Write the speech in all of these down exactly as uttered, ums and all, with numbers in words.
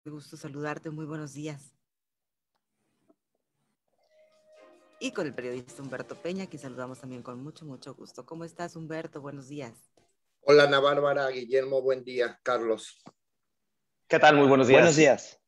Qué gusto saludarte, muy buenos días. Y con el periodista Humberto Peña, que saludamos también con mucho, mucho gusto. ¿Cómo estás, Humberto? Buenos días. Hola, Ana Bárbara, Guillermo, buen día. Carlos. ¿Qué tal? Muy buenos días. Buenos días.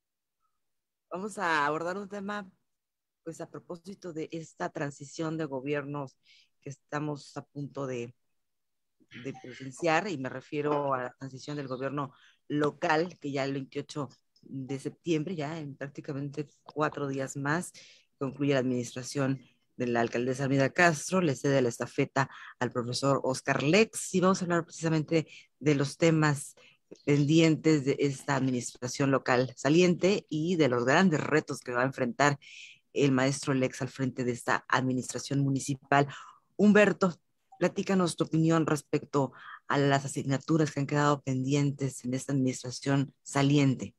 Vamos a abordar un tema, pues a propósito de esta transición de gobiernos que estamos a punto de, de presenciar, y me refiero a la transición del gobierno local, que ya el veintiocho de septiembre, ya en prácticamente cuatro días más, concluye la administración de la alcaldesa Armida Castro, le cede la estafeta al profesor Oscar Lex, y vamos a hablar precisamente de los temas pendientes de esta administración local saliente y de los grandes retos que va a enfrentar el maestro Lex al frente de esta administración municipal. Humberto, platícanos tu opinión respecto a las asignaturas que han quedado pendientes en esta administración saliente.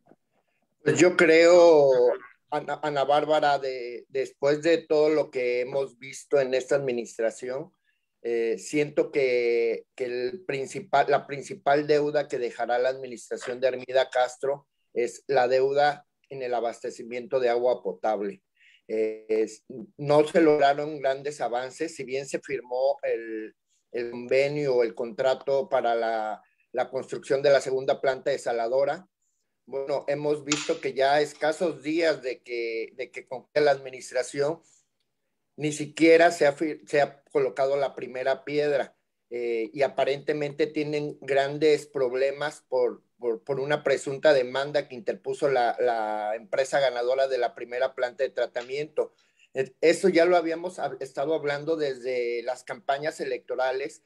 Pues yo creo, Ana, Ana Bárbara, de, después de todo lo que hemos visto en esta administración, eh, siento que, que el principal, la principal deuda que dejará la administración de Armida Castro es la deuda en el abastecimiento de agua potable. Eh, es, no se lograron grandes avances, si bien se firmó el, el convenio o el contrato para la, la construcción de la segunda planta desaladora. Bueno, hemos visto que ya a escasos días de que, de que concluya la administración, ni siquiera se ha, se ha colocado la primera piedra eh, y aparentemente tienen grandes problemas por, por, por una presunta demanda que interpuso la, la empresa ganadora de la primera planta de tratamiento. Eso ya lo habíamos estado hablando desde las campañas electorales,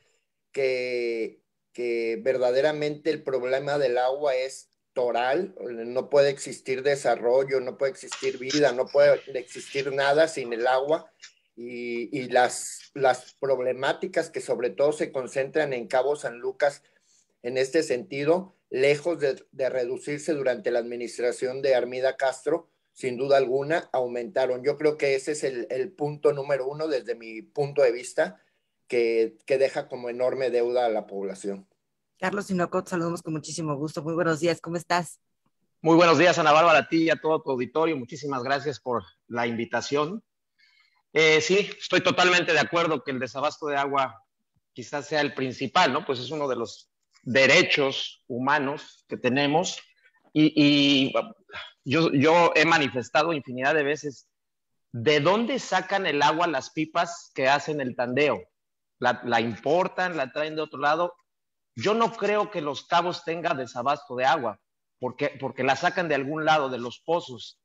que, que verdaderamente el problema del agua es toral, no puede existir desarrollo, no puede existir vida, no puede existir nada sin el agua. Y, y las, las problemáticas que sobre todo se concentran en Cabo San Lucas en este sentido, lejos de, de reducirse durante la administración de Armida Castro, sin duda alguna, aumentaron. Yo creo que ese es el, el punto número uno desde mi punto de vista, que, que deja como enorme deuda a la población. Carlos Sinocot, saludamos con muchísimo gusto. Muy buenos días, ¿cómo estás? Muy buenos días, Ana Bárbara, a ti y a todo tu auditorio. Muchísimas gracias por la invitación. Eh, sí, estoy totalmente de acuerdo que el desabasto de agua quizás sea el principal, ¿no? Pues es uno de los derechos humanos que tenemos y, y yo, yo he manifestado infinidad de veces de dónde sacan el agua las pipas que hacen el tandeo. La, la importan, la traen de otro lado. Yo no creo que Los Cabos tenga desabasto de agua, porque, porque la sacan de algún lado, de los pozos.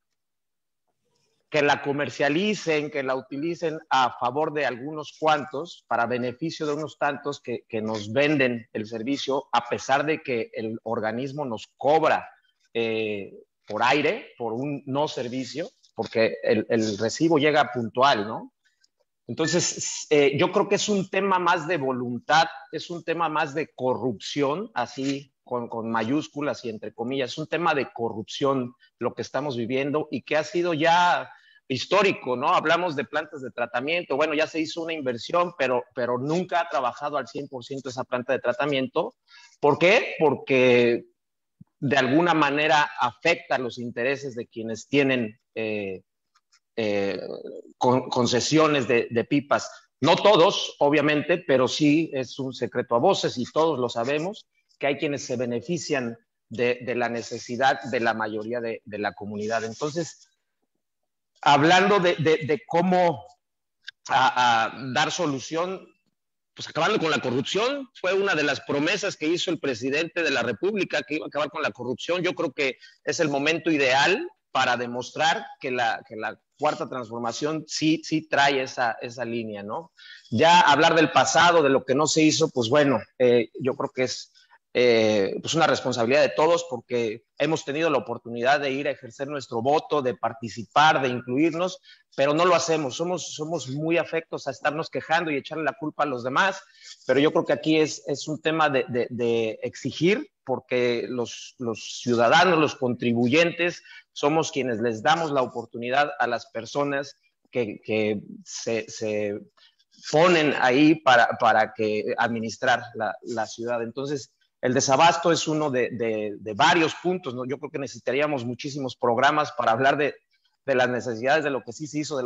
Que la comercialicen, que la utilicen a favor de algunos cuantos, para beneficio de unos tantos que, que nos venden el servicio, a pesar de que el organismo nos cobra eh, por aire, por un no servicio, porque el, el recibo llega puntual, ¿no? Entonces, eh, yo creo que es un tema más de voluntad, es un tema más de corrupción, así con, con mayúsculas y entre comillas, es un tema de corrupción lo que estamos viviendo y que ha sido ya histórico, ¿no? Hablamos de plantas de tratamiento, bueno, ya se hizo una inversión, pero, pero nunca ha trabajado al cien por ciento esa planta de tratamiento. ¿Por qué? Porque de alguna manera afecta los intereses de quienes tienen eh, eh, con, concesiones de, de pipas. No todos, obviamente, pero sí es un secreto a voces y todos lo sabemos, que hay quienes se benefician de, de la necesidad de la mayoría de, de la comunidad. Entonces, hablando de, de, de cómo a, a dar solución, pues acabando con la corrupción, fue una de las promesas que hizo el presidente de la República, que iba a acabar con la corrupción. Yo creo que es el momento ideal para demostrar que la, que la cuarta transformación sí, sí trae esa, esa línea, ¿no? Ya hablar del pasado, de lo que no se hizo, pues bueno, eh, yo creo que es eh, pues una responsabilidad de todos, porque hemos tenido la oportunidad de ir a ejercer nuestro voto, de participar, de incluirnos, pero no lo hacemos. Somos, somos muy afectos a estarnos quejando y echarle la culpa a los demás, pero yo creo que aquí es, es un tema de, de, de exigir, porque los, los ciudadanos, los contribuyentes, somos quienes les damos la oportunidad a las personas que, que se, se ponen ahí para, para que administrar la, la ciudad. Entonces, El desabasto es uno de, de, de varios puntos, ¿no? Yo creo que necesitaríamos muchísimos programas para hablar de, de las necesidades, de lo que sí se hizo, de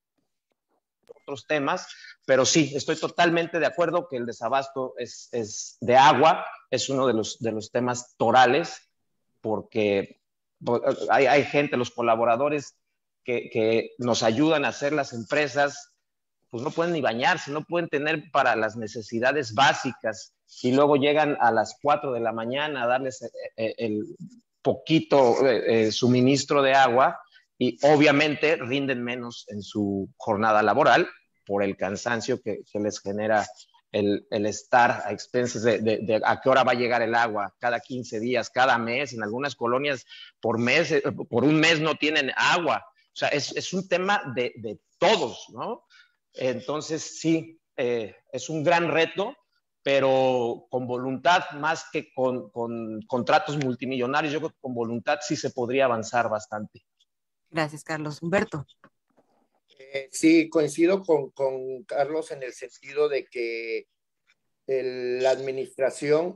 otros temas, pero sí, estoy totalmente de acuerdo que el desabasto es, es de agua, es uno de los, de los temas torales, porque hay, hay gente, los colaboradores que, que nos ayudan a hacer las empresas, pues no pueden ni bañarse, no pueden tener para las necesidades básicas, y luego llegan a las cuatro de la mañana a darles el poquito eh, eh, suministro de agua, y obviamente rinden menos en su jornada laboral por el cansancio que, que les genera el, el estar a expensas de, de, de a qué hora va a llegar el agua, cada quince días, cada mes, en algunas colonias por mes, por un mes no tienen agua. O sea, es, es un tema de, de todos, ¿no? Entonces, sí, eh, es un gran reto, pero con voluntad, más que con, con contratos multimillonarios, yo creo que con voluntad sí se podría avanzar bastante. Gracias, Carlos. Humberto. Eh, sí, coincido con, con Carlos en el sentido de que el, la administración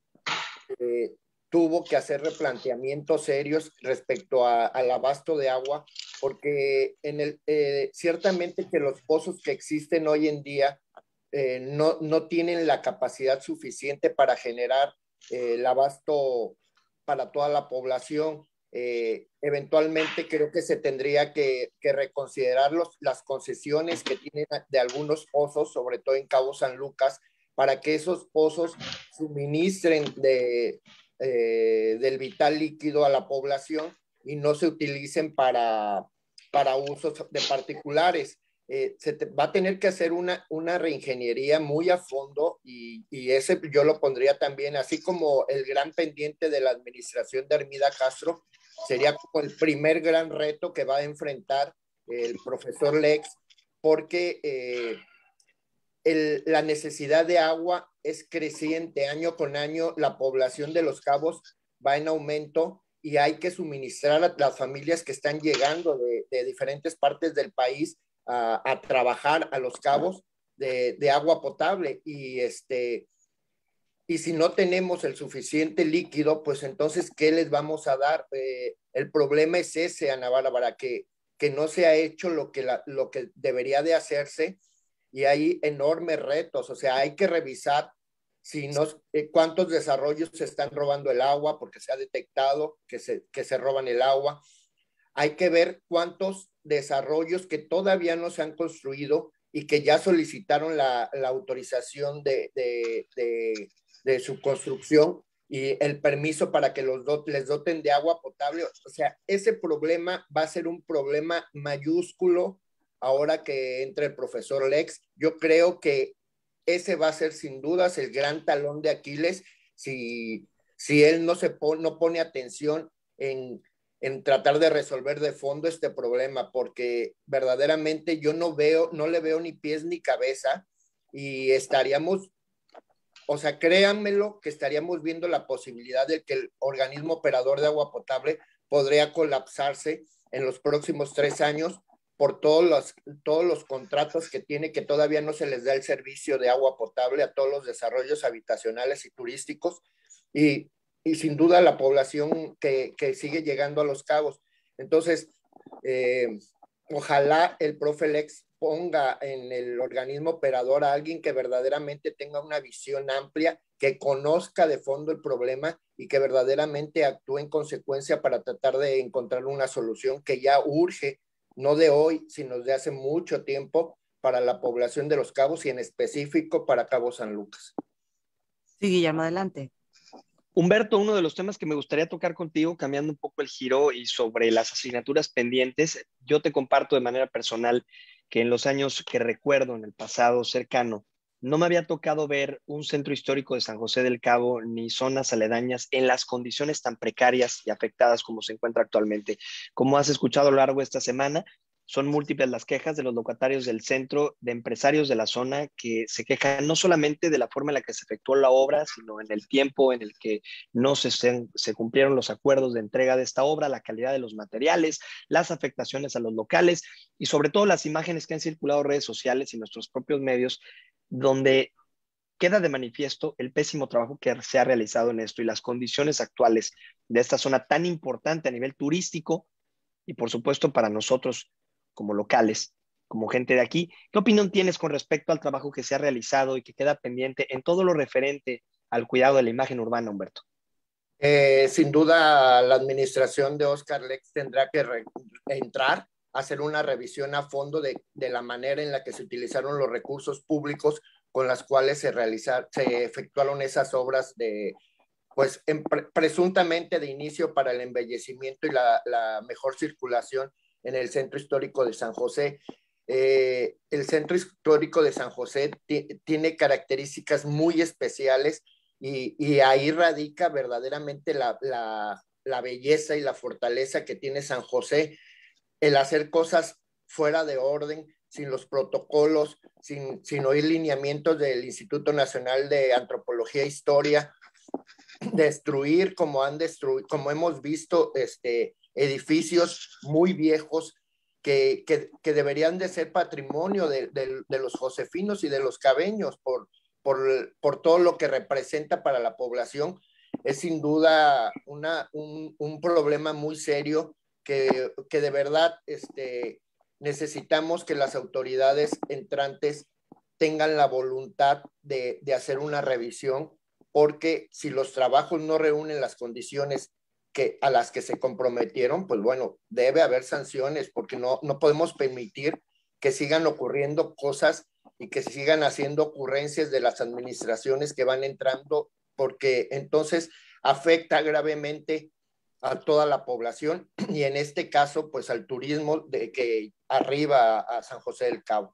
eh, tuvo que hacer replanteamientos serios respecto a, al abasto de agua, porque en el, eh, ciertamente que los pozos que existen hoy en día eh, no, no tienen la capacidad suficiente para generar eh, el abasto para toda la población. Eh, eventualmente creo que se tendría que, que reconsiderar los, las concesiones que tienen de algunos pozos, sobre todo en Cabo San Lucas, para que esos pozos suministren de, eh, del vital líquido a la población y no se utilicen para, para usos de particulares. Eh, se te, va a tener que hacer una, una reingeniería muy a fondo y, y ese yo lo pondría también, así como el gran pendiente de la administración de Armida Castro, sería como el primer gran reto que va a enfrentar el profesor Lex, porque eh, el, la necesidad de agua es creciente año con año, la población de Los Cabos va en aumento y hay que suministrar a las familias que están llegando de, de diferentes partes del país a, a trabajar a Los Cabos de, de agua potable y este y si no tenemos el suficiente líquido, pues entonces, ¿qué les vamos a dar? Eh, el problema es ese, Ana Bárbara, que, que no se ha hecho lo que, la, lo que debería de hacerse y hay enormes retos, o sea, hay que revisar si nos, eh, cuántos desarrollos se están robando el agua, porque se ha detectado que se, que se roban el agua. Hay que ver cuántos desarrollos que todavía no se han construido y que ya solicitaron la, la autorización de, de, de de su construcción y el permiso para que los dot, les doten de agua potable. O sea, ese problema va a ser un problema mayúsculo ahora que entre el profesor Lex. Yo creo que ese va a ser sin dudas el gran talón de Aquiles si, si él no, se pone, no pone atención en, en tratar de resolver de fondo este problema, porque verdaderamente yo no veo, no le veo ni pies ni cabeza y estaríamos O sea, créanmelo que estaríamos viendo la posibilidad de que el organismo operador de agua potable podría colapsarse en los próximos tres años por todos los, todos los contratos que tiene, que todavía no se les da el servicio de agua potable a todos los desarrollos habitacionales y turísticos y, y sin duda la población que, que sigue llegando a Los Cabos. Entonces, eh, ojalá el profe Lex ponga en el organismo operador a alguien que verdaderamente tenga una visión amplia, que conozca de fondo el problema y que verdaderamente actúe en consecuencia para tratar de encontrar una solución que ya urge, no de hoy, sino de hace mucho tiempo, para la población de Los Cabos y en específico para Cabo San Lucas. Sí, Guillermo, adelante. Humberto, uno de los temas que me gustaría tocar contigo, cambiando un poco el giro y sobre las asignaturas pendientes, yo te comparto de manera personal que en los años que recuerdo, en el pasado cercano, no me había tocado ver un centro histórico de San José del Cabo ni zonas aledañas en las condiciones tan precarias y afectadas como se encuentra actualmente. Como has escuchado a lo largo de esta semana, son múltiples las quejas de los locatarios del centro, de empresarios de la zona que se quejan no solamente de la forma en la que se efectuó la obra, sino en el tiempo en el que no se, se cumplieron los acuerdos de entrega de esta obra, la calidad de los materiales, las afectaciones a los locales y sobre todo las imágenes que han circulado en redes sociales y nuestros propios medios, donde queda de manifiesto el pésimo trabajo que se ha realizado en esto y las condiciones actuales de esta zona tan importante a nivel turístico y por supuesto para nosotros como locales, como gente de aquí. ¿Qué opinión tienes con respecto al trabajo que se ha realizado y que queda pendiente en todo lo referente al cuidado de la imagen urbana, Humberto? Eh, sin duda, la administración de Óscar Lex tendrá que re- entrar, hacer una revisión a fondo de, de la manera en la que se utilizaron los recursos públicos con las cuales se, realizar, se efectuaron esas obras de, pues, en, pre, presuntamente de inicio para el embellecimiento y la, la mejor circulación en el centro histórico de San José. Eh, el centro histórico de San José tiene características muy especiales y, y ahí radica verdaderamente la, la, la belleza y la fortaleza que tiene San José, el hacer cosas fuera de orden, sin los protocolos, sin, sin oír lineamientos del Instituto Nacional de Antropología e Historia, destruir como han destruido, como hemos visto, este, edificios muy viejos que, que, que deberían de ser patrimonio de, de, de los josefinos y de los cabeños por, por, por todo lo que representa para la población. Es sin duda una, un, un problema muy serio que, que de verdad este, necesitamos que las autoridades entrantes tengan la voluntad de, de hacer una revisión, porque si los trabajos no reúnen las condiciones que, a las que se comprometieron, pues bueno, debe haber sanciones, porque no, no podemos permitir que sigan ocurriendo cosas y que sigan haciendo ocurrencias de las administraciones que van entrando, porque entonces afecta gravemente a toda la población y en este caso, pues al turismo de que arriba a San José del Cabo.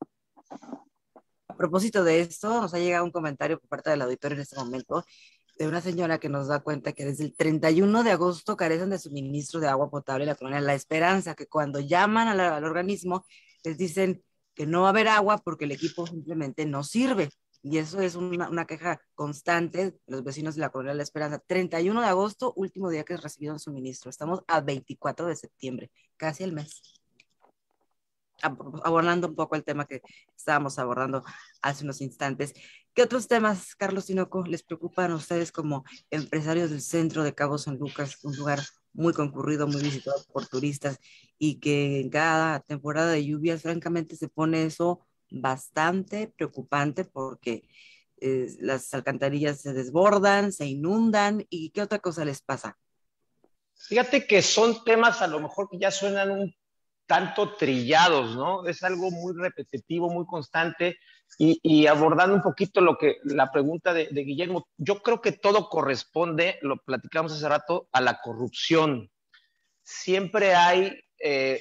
A propósito de esto, nos ha llegado un comentario por parte del auditorio en este momento de una señora que nos da cuenta que desde el treinta y uno de agosto carecen de suministro de agua potable en la colonia La Esperanza, que cuando llaman al, al organismo les dicen que no va a haber agua porque el equipo simplemente no sirve. Y eso es una, una queja constante de los vecinos de la colonia La Esperanza. treinta y uno de agosto, último día que recibieron suministro. Estamos a veinticuatro de septiembre, casi el mes. Abordando un poco el tema que estábamos abordando hace unos instantes. ¿Qué otros temas, Carlos Tinoco, les preocupan a ustedes como empresarios del centro de Cabo San Lucas, un lugar muy concurrido, muy visitado por turistas y que en cada temporada de lluvias, francamente, se pone eso bastante preocupante porque eh, las alcantarillas se desbordan, se inundan? ¿Y qué otra cosa les pasa? Fíjate que son temas a lo mejor que ya suenan un tanto trillados, ¿no? Es algo muy repetitivo, muy constante, y, y abordando un poquito lo que la pregunta de, de Guillermo, yo creo que todo corresponde, lo platicamos hace rato, a la corrupción. Siempre hay eh,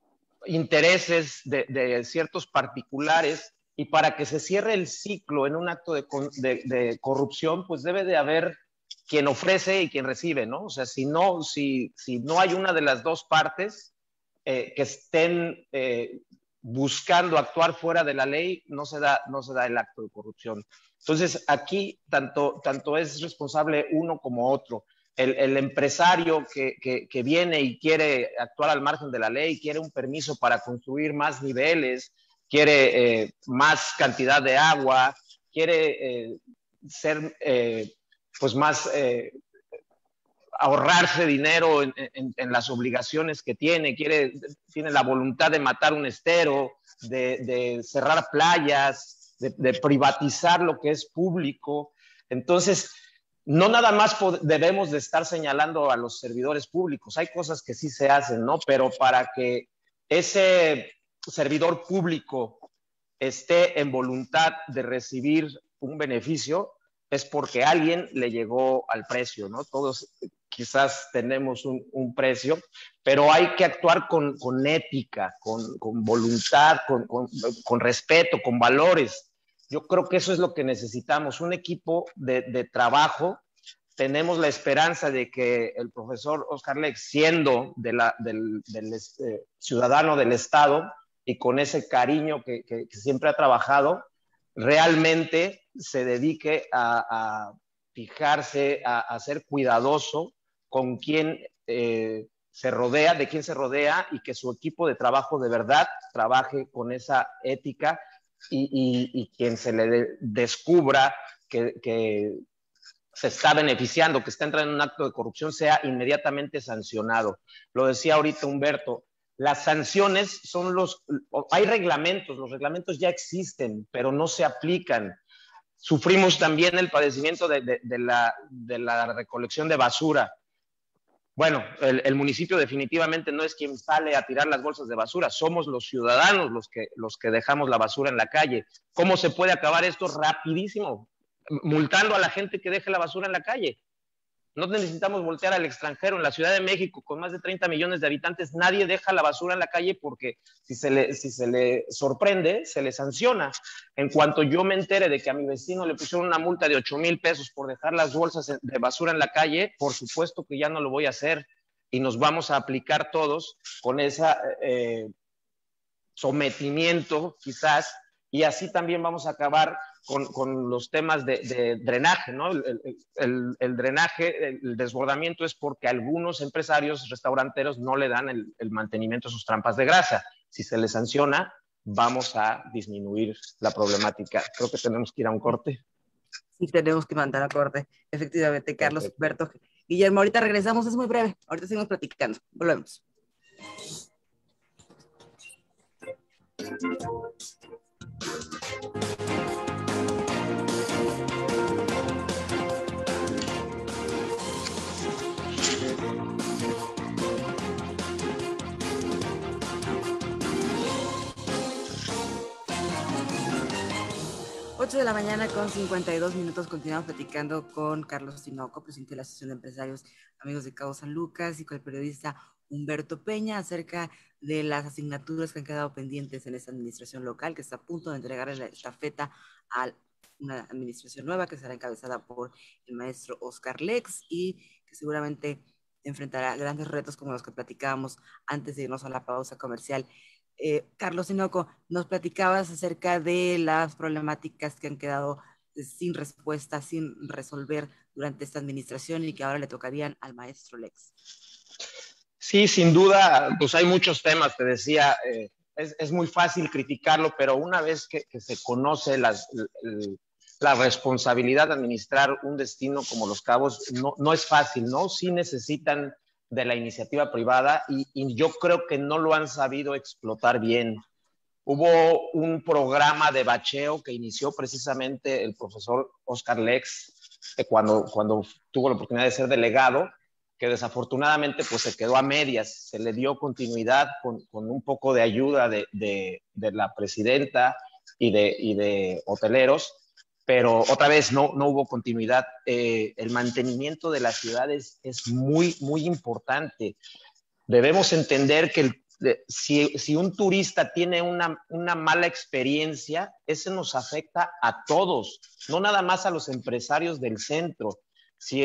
intereses de, de ciertos particulares, y para que se cierre el ciclo en un acto de, de, de corrupción, pues debe de haber quien ofrece y quien recibe, ¿no? O sea, si no, si, si no hay una de las dos partes, Eh, que estén eh, buscando actuar fuera de la ley, no se da, no se da el acto de corrupción. Entonces, aquí tanto, tanto es responsable uno como otro. El, el empresario que, que, que viene y quiere actuar al margen de la ley, quiere un permiso para construir más niveles, quiere eh, más cantidad de agua, quiere eh, ser eh, pues más... Eh, ahorrarse dinero en, en, en las obligaciones que tiene, quiere, tiene la voluntad de matar un estero, de, de cerrar playas, de, de privatizar lo que es público. Entonces, no nada más debemos de estar señalando a los servidores públicos, hay cosas que sí se hacen, ¿no? Pero para que ese servidor público esté en voluntad de recibir un beneficio, es porque alguien le llegó al precio, ¿no? Todos quizás tenemos un, un precio, pero hay que actuar con, con ética, con, con voluntad, con, con, con respeto, con valores. Yo creo que eso es lo que necesitamos, un equipo de, de trabajo. Tenemos la esperanza de que el profesor Óscar Lex, siendo de la, del, del eh, ciudadano del Estado y con ese cariño que, que, que siempre ha trabajado, realmente se dedique a, a fijarse, a, a ser cuidadoso con quién eh, se rodea, de quién se rodea, y que su equipo de trabajo de verdad trabaje con esa ética, y, y, y quien se le de, descubra que, que se está beneficiando, que está entrando en un acto de corrupción, sea inmediatamente sancionado. Lo decía ahorita Humberto, las sanciones son los, hay reglamentos, los reglamentos ya existen, pero no se aplican. Sufrimos también el padecimiento de, de, de, la, de la recolección de basura. Bueno, el, el municipio definitivamente no es quien sale a tirar las bolsas de basura, somos los ciudadanos los que, los que dejamos la basura en la calle. ¿Cómo se puede acabar esto? Rapidísimo, multando a la gente que deje la basura en la calle. No necesitamos voltear al extranjero. En la Ciudad de México, con más de treinta millones de habitantes, nadie deja la basura en la calle porque si se le, si se le sorprende, se le sanciona. En cuanto yo me entere de que a mi vecino le pusieron una multa de ocho mil pesos por dejar las bolsas de basura en la calle, por supuesto que ya no lo voy a hacer y nos vamos a aplicar todos con ese eh, sometimiento quizás, y así también vamos a acabar Con, con los temas de, de drenaje, ¿no? El, el, el, el drenaje, el desbordamiento es porque algunos empresarios restauranteros no le dan el, el mantenimiento a sus trampas de grasa. Si se les sanciona, vamos a disminuir la problemática. Creo que tenemos que ir a un corte. Sí, tenemos que mandar a corte, efectivamente, Carlos. Perfecto. Humberto. Guillermo, ahorita regresamos, es muy breve. Ahorita seguimos platicando. Volvemos. ocho de la mañana con cincuenta y dos minutos. Continuamos platicando con Carlos Tinoco, presidente de la Asociación de Empresarios Amigos de Cabo San Lucas, y con el periodista Humberto Peña acerca de las asignaturas que han quedado pendientes en esta administración local, que está a punto de entregar la estafeta a una administración nueva que será encabezada por el maestro Oscar Lex y que seguramente enfrentará grandes retos como los que platicábamos antes de irnos a la pausa comercial. Eh, Carlos Tinoco, nos platicabas acerca de las problemáticas que han quedado sin respuesta, sin resolver durante esta administración y que ahora le tocarían al maestro Lex. Sí, sin duda, pues hay muchos temas, te decía, eh, es, es muy fácil criticarlo, pero una vez que, que se conoce las, el, la responsabilidad de administrar un destino como Los Cabos, no, no es fácil, ¿no? Sí necesitan de la iniciativa privada y, y yo creo que no lo han sabido explotar bien. Hubo un programa de bacheo que inició precisamente el profesor Oscar Lex eh, cuando, cuando tuvo la oportunidad de ser delegado, que desafortunadamente pues se quedó a medias. Se le dio continuidad con, con un poco de ayuda de, de, de la presidenta y de, y de hoteleros, pero otra vez no, no hubo continuidad. Eh, el mantenimiento de las ciudades es muy, muy importante. Debemos entender que el, de, si, si un turista tiene una, una mala experiencia, eso nos afecta a todos, no nada más a los empresarios del centro. Si,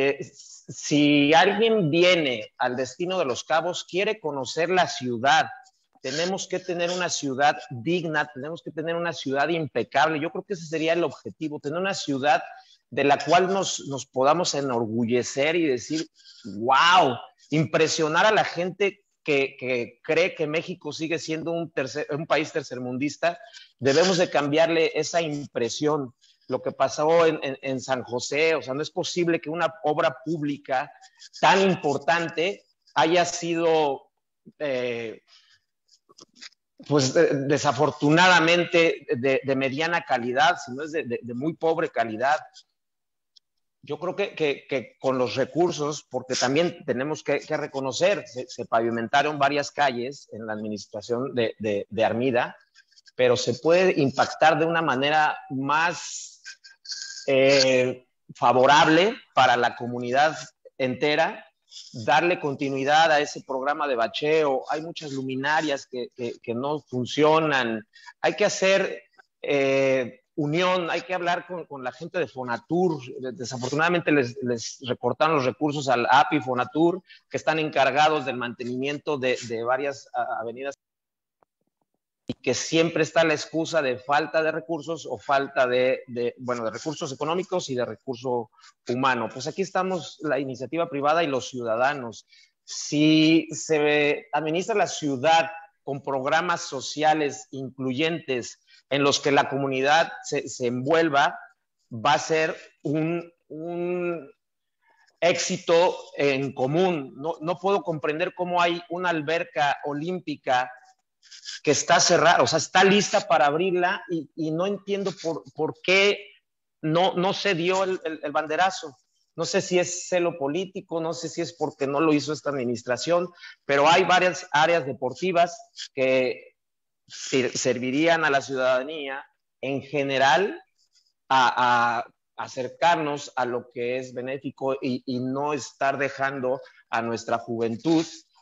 si alguien viene al destino de Los Cabos, quiere conocer la ciudad, tenemos que tener una ciudad digna, tenemos que tener una ciudad impecable. Yo creo que ese sería el objetivo, tener una ciudad de la cual nos, nos podamos enorgullecer y decir, wow, impresionar a la gente que, que cree que México sigue siendo un, tercer, un país tercermundista. Debemos de cambiarle esa impresión. Lo que pasó en, en, en San José, o sea, no es posible que una obra pública tan importante haya sido... Eh, pues de, desafortunadamente de, de mediana calidad, sino es de, de, de muy pobre calidad. Yo creo que, que, que con los recursos, porque también tenemos que, que reconocer, se, se pavimentaron varias calles en la administración de, de, de Armida, pero se puede impactar de una manera más eh, favorable para la comunidad entera, darle continuidad a ese programa de bacheo. Hay muchas luminarias que, que, que no funcionan. Hay que hacer eh, unión, hay que hablar con, con la gente de Fonatur. Desafortunadamente les, les recortaron los recursos al A P I Fonatur, que están encargados del mantenimiento de, de varias avenidas y que siempre está la excusa de falta de recursos o falta de, de, bueno, de recursos económicos y de recurso humano. Pues aquí estamos la iniciativa privada y los ciudadanos. Si se administra la ciudad con programas sociales incluyentes en los que la comunidad se, se envuelva, va a ser un, un éxito en común. No, no puedo comprender cómo hay una alberca olímpica que está cerrada, o sea, está lista para abrirla y, y no entiendo por, por qué no, no se dio el, el, el banderazo. No sé si es celo político, no sé si es porque no lo hizo esta administración, pero hay varias áreas deportivas que servirían a la ciudadanía en general a, a acercarnos a lo que es benéfico y, y no estar dejando a nuestra juventud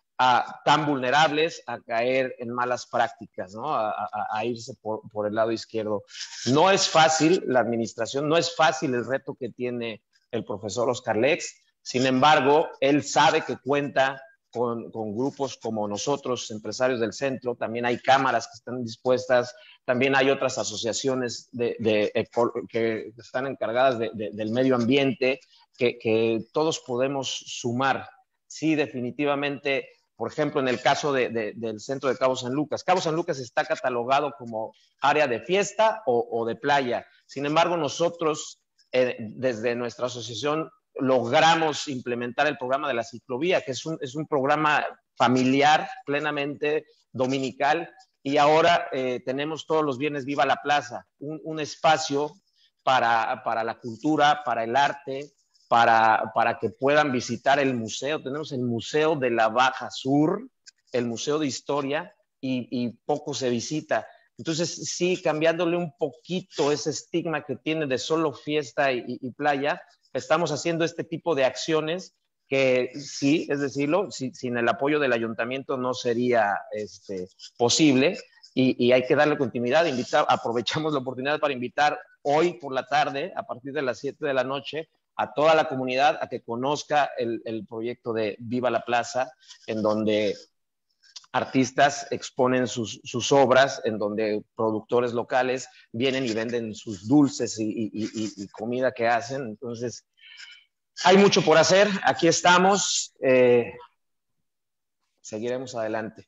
a, tan vulnerables a caer en malas prácticas, ¿no? a, a, a irse por, por el lado izquierdo. No es fácil la administración, no es fácil el reto que tiene el profesor Oscar Lex, sin embargo, él sabe que cuenta Con, con grupos como nosotros, empresarios del centro, también hay cámaras que están dispuestas, también hay otras asociaciones de, de, de, que están encargadas de, de, del medio ambiente, que, que todos podemos sumar. Sí, definitivamente, por ejemplo, en el caso de, de, del centro de Cabo San Lucas, Cabo San Lucas está catalogado como área de fiesta o, o de playa. Sin embargo, nosotros, eh, desde nuestra asociación, logramos implementar el programa de la ciclovía, que es un, es un programa familiar, plenamente dominical, y ahora eh, tenemos todos los viernes Viva la Plaza, un, un espacio para, para la cultura, para el arte, para, para que puedan visitar el museo. Tenemos el Museo de la Baja Sur, el Museo de Historia, y, y poco se visita. Entonces, sí, cambiándole un poquito ese estigma que tiene de solo fiesta y, y, y playa, estamos haciendo este tipo de acciones que sí, es decirlo, si, sin el apoyo del ayuntamiento no sería este, posible y, y hay que darle continuidad. Invitar, aprovechamos la oportunidad para invitar hoy por la tarde, a partir de las siete de la noche, a toda la comunidad a que conozca el, el proyecto de Viva la Plaza, en donde artistas exponen sus, sus obras, en donde productores locales vienen y venden sus dulces y, y, y, y comida que hacen. Entonces, hay mucho por hacer. Aquí estamos. Eh, seguiremos adelante.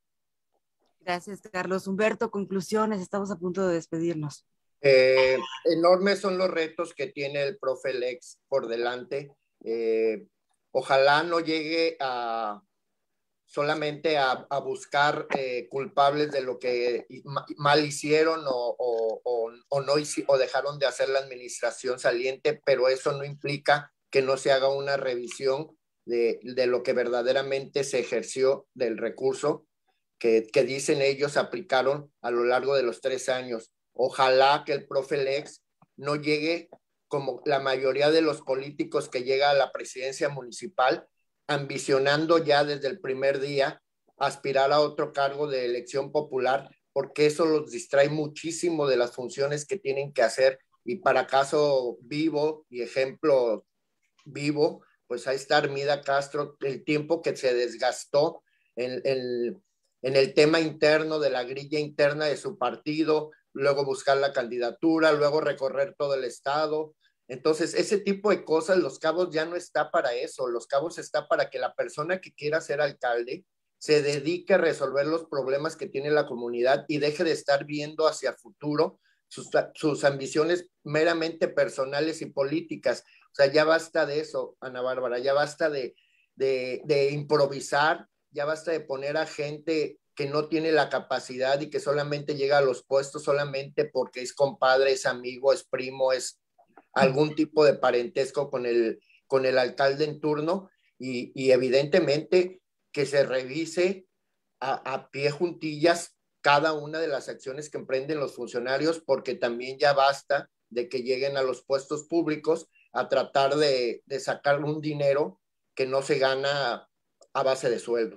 Gracias, Carlos. Humberto, conclusiones. Estamos a punto de despedirnos. Eh, enormes son los retos que tiene el profe Lex por delante. Eh, ojalá no llegue a solamente a, a buscar eh, culpables de lo que mal hicieron o, o, o, o, no hici o dejaron de hacer la administración saliente, pero eso no implica que no se haga una revisión de, de lo que verdaderamente se ejerció del recurso que, que dicen ellos aplicaron a lo largo de los tres años. Ojalá que el profe Lex no llegue como la mayoría de los políticos que llega a la presidencia municipal, ambicionando ya desde el primer día aspirar a otro cargo de elección popular, porque eso los distrae muchísimo de las funciones que tienen que hacer. Y para caso vivo y ejemplo vivo, pues ahí está Armida Castro, el tiempo que se desgastó en, en, en el tema interno de la grilla interna de su partido, luego buscar la candidatura, luego recorrer todo el estado. Entonces, ese tipo de cosas, Los Cabos ya no está para eso. Los Cabos está para que la persona que quiera ser alcalde se dedique a resolver los problemas que tiene la comunidad y deje de estar viendo hacia el futuro sus, sus ambiciones meramente personales y políticas. O sea, ya basta de eso, Ana Bárbara, ya basta de, de, de improvisar, ya basta de poner a gente que no tiene la capacidad y que solamente llega a los puestos solamente porque es compadre, es amigo, es primo, es algún tipo de parentesco con el, con el alcalde en turno y, y evidentemente que se revise a, a pie juntillas cada una de las acciones que emprenden los funcionarios, porque también ya basta de que lleguen a los puestos públicos a tratar de, de sacar un dinero que no se gana a base de sueldo.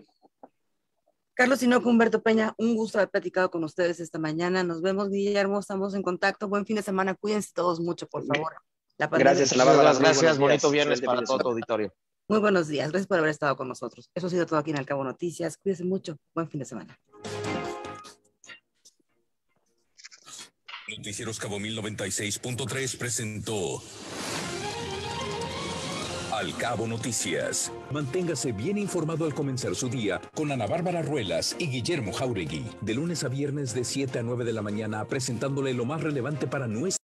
Carlos Tinoco, Humberto Peña, un gusto haber platicado con ustedes esta mañana. Nos vemos, Guillermo, estamos en contacto. Buen fin de semana, cuídense todos mucho, por favor. La gracias, Ana Bárbara. Gracias, bonito viernes para todo tu auditorio. Muy buenos días, gracias por haber estado con nosotros. Eso ha sido todo aquí en Al Cabo Noticias. Cuídense mucho, buen fin de semana. Noticieros Cabo mil noventa y seis punto tres presentó Al Cabo Noticias. Manténgase bien informado al comenzar su día con Ana Bárbara Ruelas y Guillermo Jáuregui. De lunes a viernes de siete a nueve de la mañana, presentándole lo más relevante para nuestra